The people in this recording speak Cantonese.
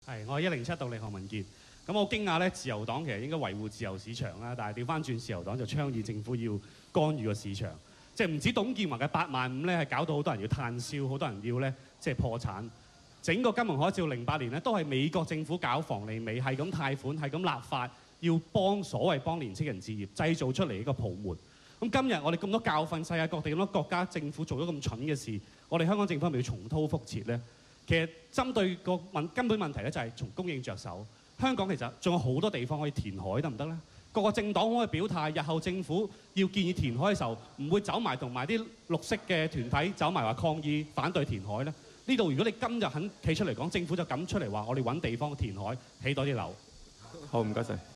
係，我係107獨立何文傑。咁我驚訝咧，自由黨其實應該維護自由市場啦，但係調翻轉自由黨就倡議政府要干預個市場，即係唔止董建華嘅8萬5咧，係搞到好多人要炭燒，好多人要咧即係破產。整個金融海嘯08年咧，都係美國政府搞房利美，係咁貸款，係咁立法，要所謂幫年青人置業，製造出嚟一個泡沫。咁今日我哋咁多教訓，世界各地咁多國家政府做咗咁蠢嘅事，我哋香港政府係咪要重蹈覆轍咧？其實針對個根本問題咧，就係從供應着手。香港其實仲有好多地方可以填海，得唔得咧？各個政黨可以表態，日後政府要建議填海嘅時候，唔會走埋同埋啲綠色嘅團體走埋話抗議反對填海咧。呢度如果你今日肯企出嚟講，政府就敢出嚟話我哋揾地方填海，起多啲樓。 好，唔該晒。